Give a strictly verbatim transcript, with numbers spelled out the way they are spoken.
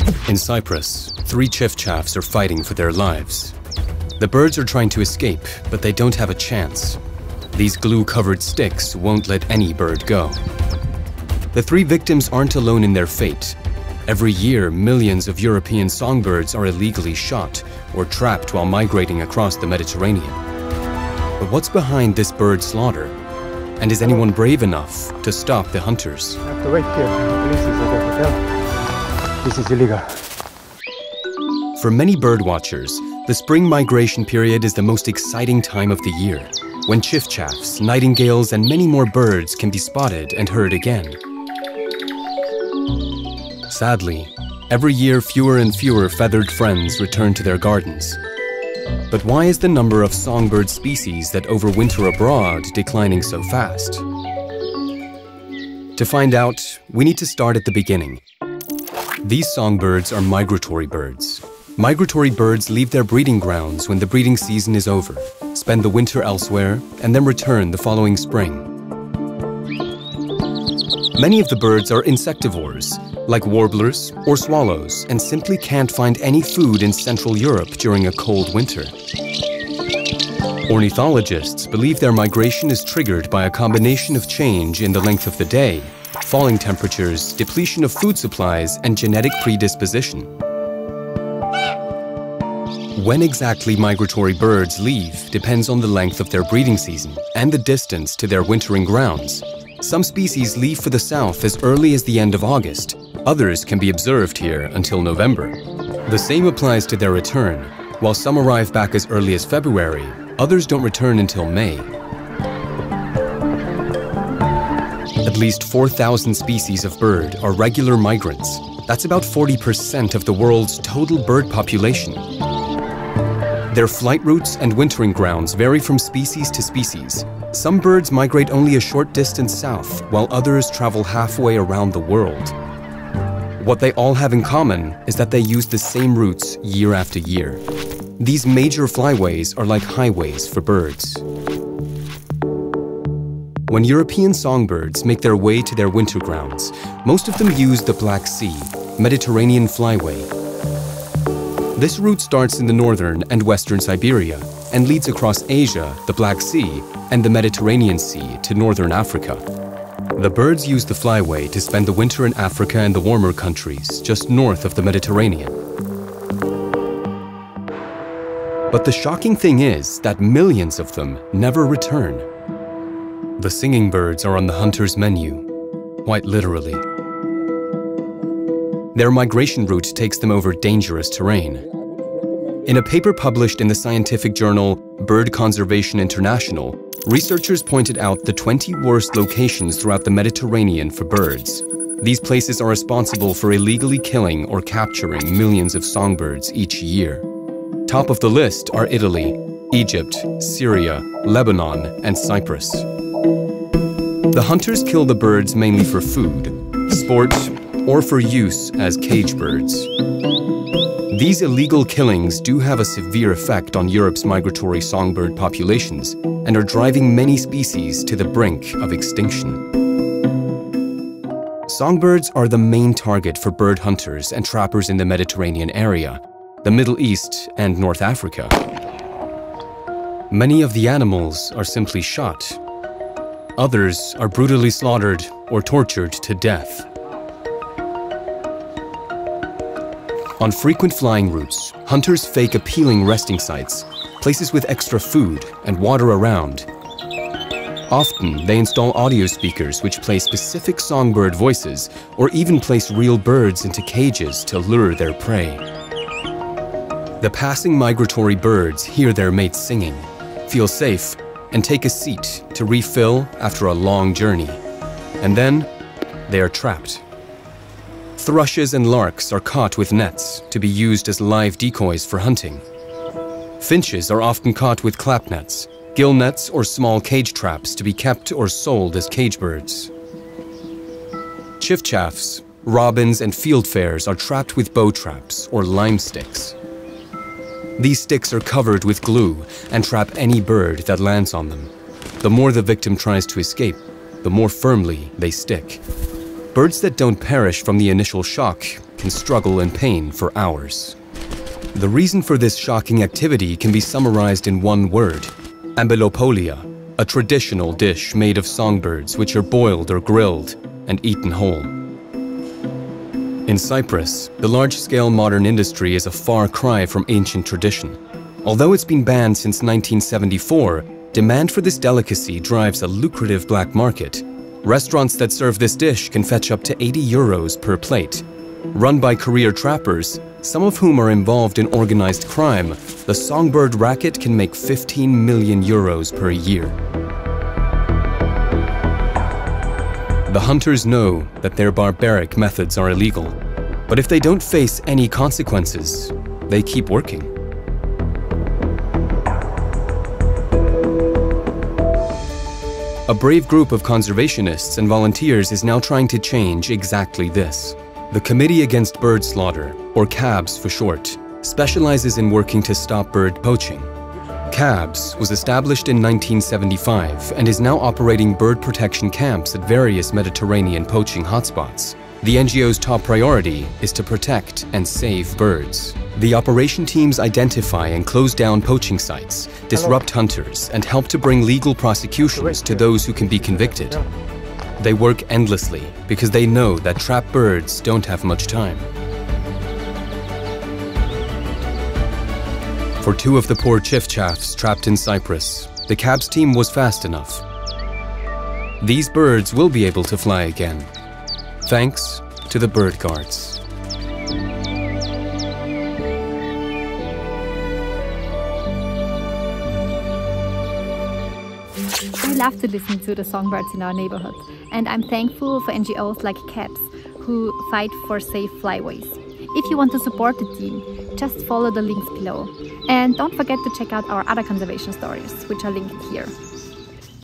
In Cyprus, three chiffchaffs are fighting for their lives. The birds are trying to escape, but they don't have a chance. These glue-covered sticks won't let any bird go. The three victims aren't alone in their fate. Every year, millions of European songbirds are illegally shot or trapped while migrating across the Mediterranean. But what's behind this bird slaughter? And is anyone brave enough to stop the hunters? I have to wait here. The police is at the hotel. This is illegal. For many birdwatchers, the spring migration period is the most exciting time of the year, when chiffchaffs, nightingales, and many more birds can be spotted and heard again. Sadly, every year fewer and fewer feathered friends return to their gardens. But why is the number of songbird species that overwinter abroad declining so fast? To find out, we need to start at the beginning. These songbirds are migratory birds. Migratory birds leave their breeding grounds when the breeding season is over, spend the winter elsewhere, and then return the following spring. Many of the birds are insectivores, like warblers or swallows, and simply can't find any food in Central Europe during a cold winter. Ornithologists believe their migration is triggered by a combination of change in the length of the day, falling temperatures, depletion of food supplies, and genetic predisposition. When exactly migratory birds leave depends on the length of their breeding season and the distance to their wintering grounds. Some species leave for the south as early as the end of August. Others can be observed here until November. The same applies to their return. While some arrive back as early as February, others don't return until May. At least four thousand species of bird are regular migrants. That's about forty percent of the world's total bird population. Their flight routes and wintering grounds vary from species to species. Some birds migrate only a short distance south, while others travel halfway around the world. What they all have in common is that they use the same routes year after year. These major flyways are like highways for birds. When European songbirds make their way to their winter grounds, most of them use the Black Sea, Mediterranean flyway. This route starts in the northern and western Siberia and leads across Asia, the Black Sea, and the Mediterranean Sea to northern Africa. The birds use the flyway to spend the winter in Africa and the warmer countries just north of the Mediterranean. But the shocking thing is that millions of them never return. The singing birds are on the hunter's menu, quite literally. Their migration route takes them over dangerous terrain. In a paper published in the scientific journal Bird Conservation International, researchers pointed out the twenty worst locations throughout the Mediterranean for birds. These places are responsible for illegally killing or capturing millions of songbirds each year. Top of the list are Italy, Egypt, Syria, Lebanon, and Cyprus. The hunters kill the birds mainly for food, sport, or for use as cage birds. These illegal killings do have a severe effect on Europe's migratory songbird populations and are driving many species to the brink of extinction. Songbirds are the main target for bird hunters and trappers in the Mediterranean area, the Middle East, and North Africa. Many of the animals are simply shot. Others are brutally slaughtered or tortured to death. On frequent flying routes, hunters fake appealing resting sites, places with extra food and water around. Often, they install audio speakers which play specific songbird voices or even place real birds into cages to lure their prey. The passing migratory birds hear their mates singing, feel safe, and take a seat to refill after a long journey. And then, they are trapped. Thrushes and larks are caught with nets to be used as live decoys for hunting. Finches are often caught with clap nets, gill nets, or small cage traps to be kept or sold as cage birds. Chiffchaffs, robins, and fieldfares are trapped with bow traps or lime sticks. These sticks are covered with glue and trap any bird that lands on them. The more the victim tries to escape, the more firmly they stick. Birds that don't perish from the initial shock can struggle in pain for hours. The reason for this shocking activity can be summarized in one word: ambelopolia, a traditional dish made of songbirds which are boiled or grilled and eaten whole. In Cyprus, the large-scale modern industry is a far cry from ancient tradition. Although it's been banned since nineteen seventy-four, demand for this delicacy drives a lucrative black market. Restaurants that serve this dish can fetch up to eighty euros per plate. Run by career trappers, some of whom are involved in organized crime, the songbird racket can make fifteen million euros per year. The hunters know that their barbaric methods are illegal, but if they don't face any consequences, they keep working. A brave group of conservationists and volunteers is now trying to change exactly this. The Committee Against Bird Slaughter, or CABS for short, specializes in working to stop bird poaching. CABS was established in nineteen seventy-five and is now operating bird protection camps at various Mediterranean poaching hotspots. The N G O's top priority is to protect and save birds. The operation teams identify and close down poaching sites, disrupt hunters, and help to bring legal prosecutions to those who can be convicted. They work endlessly because they know that trapped birds don't have much time. For two of the poor chiffchaffs trapped in Cyprus, the CABS team was fast enough. These birds will be able to fly again, thanks to the bird guards. I love to listen to the songbirds in our neighborhood, and I'm thankful for N G Os like CABS, who fight for safe flyways. If you want to support the team, just follow the links below. And don't forget to check out our other conservation stories, which are linked here.